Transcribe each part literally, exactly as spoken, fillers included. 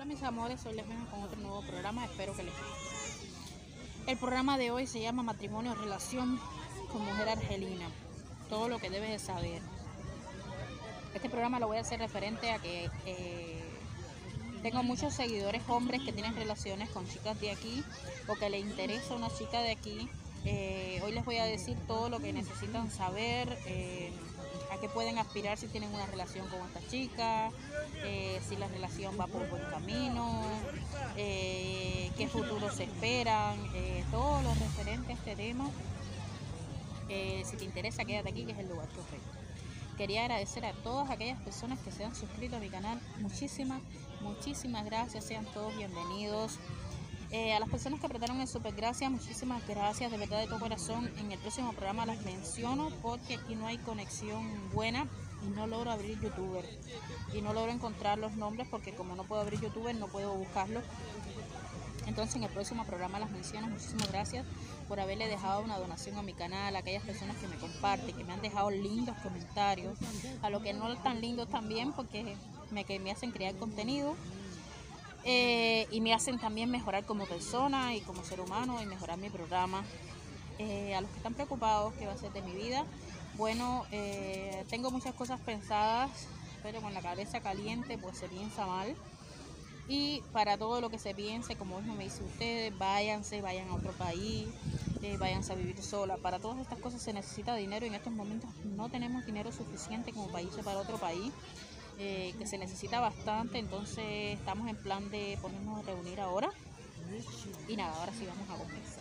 Hola mis amores, hoy les vengo con otro nuevo programa, espero que les guste. El programa de hoy se llama Matrimonio o Relación con Mujer Argelina, todo lo que debes de saber. Este programa lo voy a hacer referente a que eh, tengo muchos seguidores hombres que tienen relaciones con chicas de aquí o que les interesa una chica de aquí. Eh, hoy les voy a decir todo lo que necesitan saber, eh, a qué pueden aspirar si tienen una relación con esta chica, eh, si la relación va por buen camino, eh, qué futuro se esperan, eh, todo lo referente a este tema. Eh, si te interesa, quédate aquí, que es el lugar correcto. Quería agradecer a todas aquellas personas que se han suscrito a mi canal. Muchísimas, muchísimas gracias, sean todos bienvenidos. Eh, a las personas que apretaron el super gracias, muchísimas gracias, de verdad, de todo corazón. En el próximo programa las menciono porque aquí no hay conexión buena y no logro abrir youtuber y no logro encontrar los nombres porque como no puedo abrir youtuber no puedo buscarlos. Entonces en el próximo programa las menciono. Muchísimas gracias por haberle dejado una donación a mi canal, a aquellas personas que me comparten, que me han dejado lindos comentarios, a los que no tan lindos también porque me, que me hacen crear contenido. Eh, y me hacen también mejorar como persona y como ser humano y mejorar mi programa. Eh, a los que están preocupados qué va a ser de mi vida, bueno, eh, tengo muchas cosas pensadas, pero con la cabeza caliente pues se piensa mal. Y para todo lo que se piense, como mismo me dice ustedes, váyanse, vayan a otro país, eh, váyanse a vivir sola. Para todas estas cosas se necesita dinero y en estos momentos no tenemos dinero suficiente como para irse para otro país. Eh, que se necesita bastante, entonces estamos en plan de ponernos a reunir ahora y nada, ahora sí vamos a comenzar.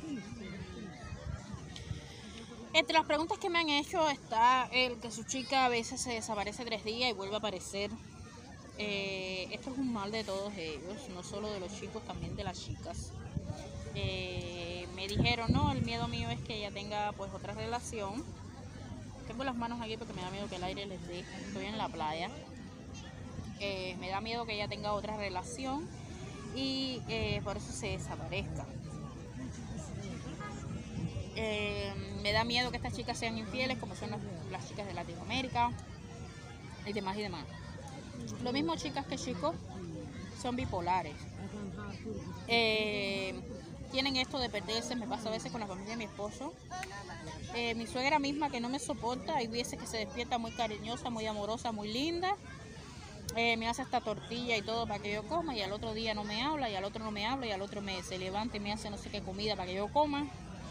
Entre las preguntas que me han hecho está el que su chica a veces se desaparece tres días y vuelve a aparecer. Eh, esto es un mal de todos ellos, no solo de los chicos, también de las chicas. Eh, me dijeron, no, el miedo mío es que ella tenga pues otra relación. Tengo las manos aquí porque me da miedo que el aire les dé. Estoy en la playa. Eh, me da miedo que ella tenga otra relación y eh, por eso se desaparezca. Eh, me da miedo que estas chicas sean infieles, como son las, las chicas de Latinoamérica y demás y demás. Lo mismo chicas que chicos, son bipolares. Eh, tienen esto de perderse, me pasa a veces con la familia de mi esposo. Eh, mi suegra misma que no me soporta, hay veces que se despierta muy cariñosa, muy amorosa, muy linda. Eh, me hace esta tortilla y todo para que yo coma y al otro día no me habla y al otro no me habla y al otro me se levanta y me hace no sé qué comida para que yo coma.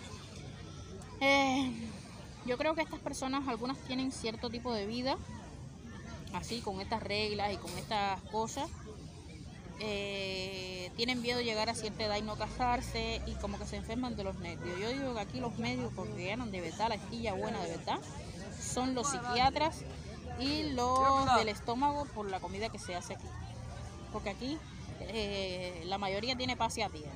Eh, yo creo que estas personas, algunas tienen cierto tipo de vida, así con estas reglas y con estas cosas. Eh, tienen miedo de llegar a cierta edad y no casarse y como que se enferman de los nervios. Yo digo que aquí los médicos que ganan de verdad la estilla buena de verdad son los psiquiatras y los del estómago por la comida que se hace aquí, porque aquí eh, la mayoría tiene pase a tierra.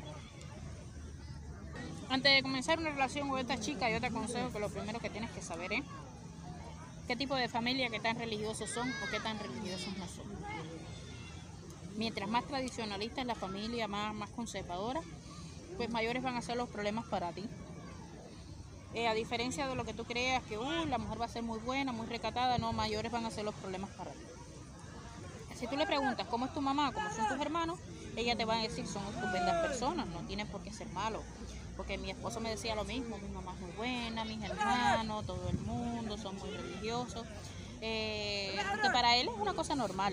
Antes de comenzar una relación con esta chica, yo te aconsejo que lo primero que tienes que saber es qué tipo de familia, qué tan religiosos son o qué tan religiosos no son. Mientras más tradicionalista es la familia, más, más conservadora, pues mayores van a ser los problemas para ti. Eh, a diferencia de lo que tú creas que uh, la mujer va a ser muy buena, muy recatada, no, mayores van a ser los problemas para ti. Si tú le preguntas cómo es tu mamá, cómo son tus hermanos, ella te va a decir son estupendas personas, no tienen por qué ser malos. Porque mi esposo me decía lo mismo, mi mamá es muy buena, mis hermanos, todo el mundo son muy religiosos. Eh, porque para él es una cosa normal.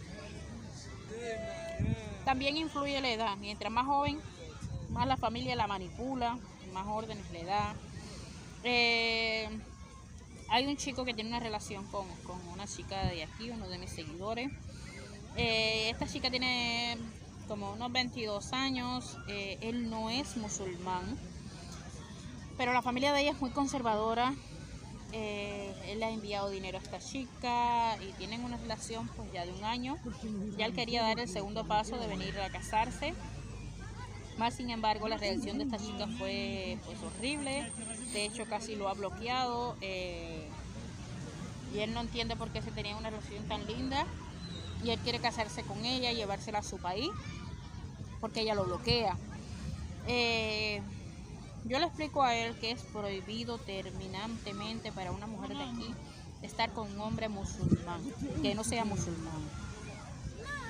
También influye la edad, mientras más joven, más la familia la manipula, más órdenes le da. Eh, hay un chico que tiene una relación con, con una chica de aquí, uno de mis seguidores. Eh, esta chica tiene como unos veintidós años, eh, él no es musulmán, pero la familia de ella es muy conservadora. Eh, él le ha enviado dinero a esta chica y tienen una relación pues ya de un año. Ya él quería dar el segundo paso de venir a casarse. Más sin embargo, la reacción de esta chica fue pues horrible. De hecho, casi lo ha bloqueado. Eh, y él no entiende por qué se tenía una relación tan linda. Y él quiere casarse con ella y llevársela a su país, porque ella lo bloquea. Eh, yo le explico a él que es prohibido terminantemente para una mujer de aquí estar con un hombre musulmán, que no sea musulmán.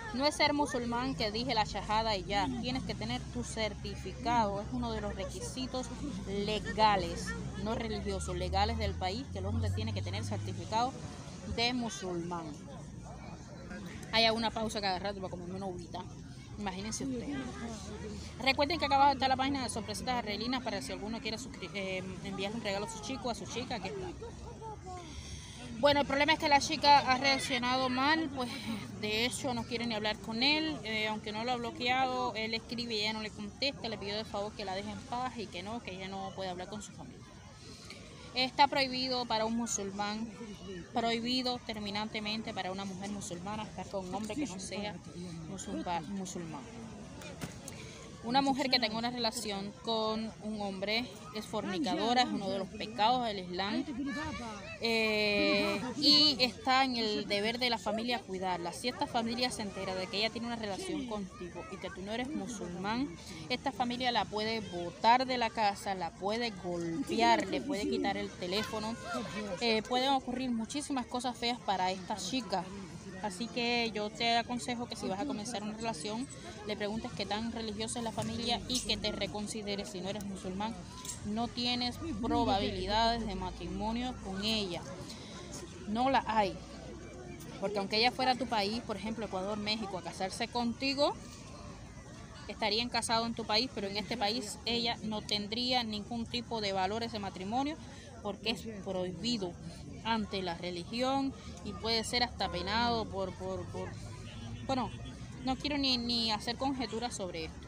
No es ser musulmán que dije la shahada y ya, tienes que tener tu certificado, es uno de los requisitos legales, no religiosos, legales del país, que el hombre tiene que tener certificado de musulmán. Hay una pausa cada rato para comerme una uvita, imagínense ustedes. Recuerden que acá abajo está la página de sorpresitas argelinas para si alguno quiere eh, enviar un regalo a su chico, a su chica, aquí está. Bueno, el problema es que la chica ha reaccionado mal, pues de hecho no quiere ni hablar con él, eh, aunque no lo ha bloqueado, él escribe y ella no le contesta, le pidió de favor que la deje en paz y que no, que ella no puede hablar con su familia. Está prohibido para un musulmán, prohibido terminantemente para una mujer musulmana estar con un hombre que no sea musulmán. Una mujer que tenga una relación con un hombre es fornicadora, es uno de los pecados del Islam, eh, y está en el deber de la familia cuidarla. Si esta familia se entera de que ella tiene una relación contigo y que tú no eres musulmán, esta familia la puede botar de la casa, la puede golpear, le puede quitar el teléfono, eh, pueden ocurrir muchísimas cosas feas para esta chica. Así que yo te aconsejo que si vas a comenzar una relación, le preguntes qué tan religiosa es la familia y que te reconsideres. Si no eres musulmán, no tienes probabilidades de matrimonio con ella. No la hay. Porque aunque ella fuera a tu país, por ejemplo, Ecuador, México, a casarse contigo, estarían casados en tu país, pero en este país ella no tendría ningún tipo de valores de matrimonio porque es prohibido ante la religión y puede ser hasta penado por, por, por... bueno, no quiero ni, ni hacer conjeturas sobre esto.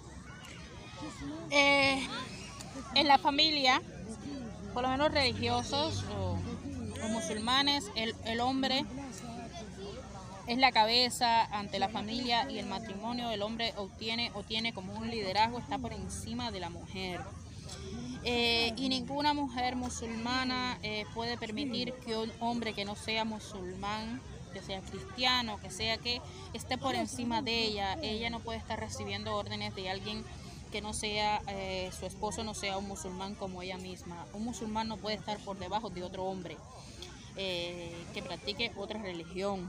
Eh, en la familia, por lo menos religiosos o, o musulmanes, el, el hombre es la cabeza ante la familia y el matrimonio. El hombre obtiene o tiene como un liderazgo, está por encima de la mujer. Eh, y ninguna mujer musulmana eh, puede permitir que un hombre que no sea musulmán, que sea cristiano, que sea que esté por encima de ella. Ella no puede estar recibiendo órdenes de alguien que no sea, eh, su esposo no sea un musulmán como ella misma. Un musulmán no puede estar por debajo de otro hombre eh, que practique otra religión.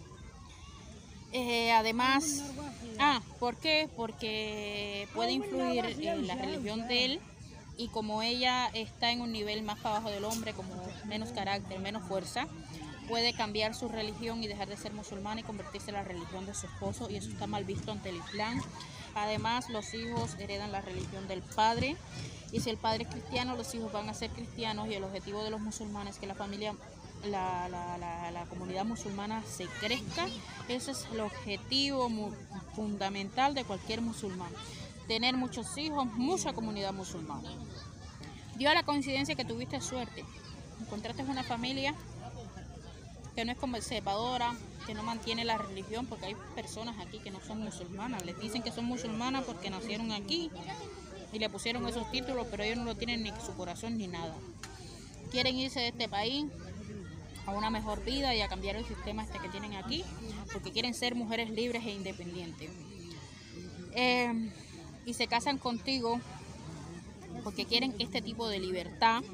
Eh, además, ah, ¿por qué? Porque puede influir en la religión de él. Y como ella está en un nivel más para abajo del hombre, como menos carácter, menos fuerza, puede cambiar su religión y dejar de ser musulmana y convertirse en la religión de su esposo, y eso está mal visto ante el Islam. Además, los hijos heredan la religión del padre, y si el padre es cristiano, los hijos van a ser cristianos, y el objetivo de los musulmanes es que la familia, la, la, la, la comunidad musulmana se crezca. Ese es el objetivo fundamental de cualquier musulmán. Tener muchos hijos, mucha comunidad musulmana. Dio la coincidencia que tuviste suerte. Encontraste una familia que no es conservadora, que no mantiene la religión, porque hay personas aquí que no son musulmanas. Les dicen que son musulmanas porque nacieron aquí y le pusieron esos títulos, pero ellos no lo tienen ni en su corazón ni nada. Quieren irse de este país a una mejor vida y a cambiar el sistema este que tienen aquí, porque quieren ser mujeres libres e independientes. Eh, y se casan contigo porque quieren este tipo de libertad,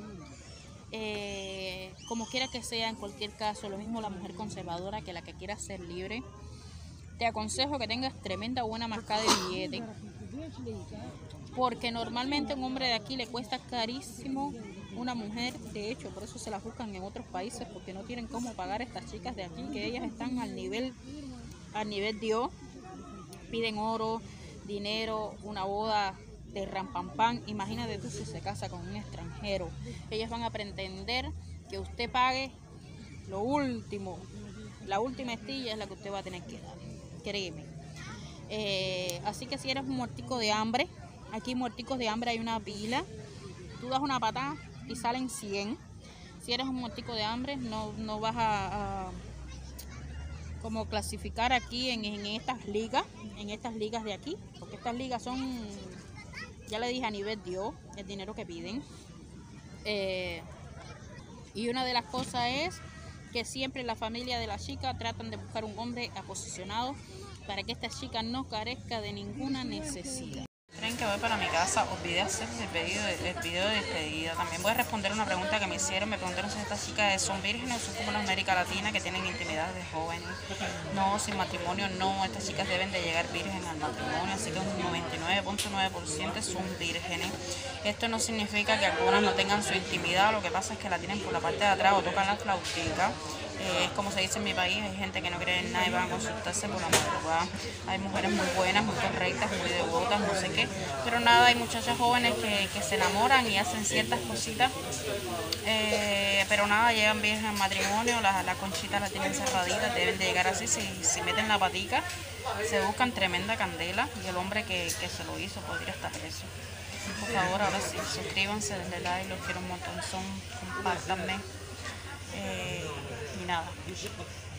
eh, como quiera que sea. En cualquier caso, lo mismo la mujer conservadora que la que quiera ser libre. Te aconsejo que tengas tremenda buena mascada de billete, porque normalmente a un hombre de aquí le cuesta carísimo una mujer. De hecho, por eso se las buscan en otros países, porque no tienen cómo pagar a estas chicas de aquí, que ellas están al nivel, al nivel Dios. Piden oro, dinero, una boda de rampampán. Imagínate tú si se casa con un extranjero. Ellas van a pretender que usted pague lo último, la última estilla es la que usted va a tener que dar, créeme. Eh, así que si eres un muertico de hambre, aquí muerticos de hambre hay una pila. Tú das una patada y salen cien. Si eres un muertico de hambre, no, no vas a, a como clasificar aquí en, en estas ligas, en estas ligas de aquí, porque estas ligas son, ya le dije, a nivel Dios, el dinero que piden. Eh, y una de las cosas es que siempre la familia de la chica tratan de buscar un hombre aposicionado para que esta chica no carezca de ninguna necesidad. saben que voy para mi casa, olvidé hacer el pedido, de- el video de despedida. También voy a responder una pregunta que me hicieron. Me preguntaron si estas chicas son vírgenes o son como la América Latina que tienen intimidad de jóvenes. No, sin matrimonio no. Estas chicas deben de llegar virgen al matrimonio, así que un noventa y nueve punto nueve por ciento son vírgenes. Esto no significa que algunas no tengan su intimidad, lo que pasa es que la tienen por la parte de atrás o tocan la flautica. Eh, es como se dice en mi país, hay gente que no cree en nada y van a consultarse por la madrugada. Hay mujeres muy buenas, muy correctas, muy devotas, no sé qué, pero nada, hay muchachas jóvenes que, que se enamoran y hacen ciertas cositas, eh, pero nada, llegan viejas al matrimonio, la, la conchita la tienen cerradita, deben de llegar así, si, si meten la patica, se buscan tremenda candela y el hombre que, que se lo hizo podría estar preso. Por favor, ahora sí, suscríbanse, denle like, los quiero un montón, son, compártanme. Eh, y nada.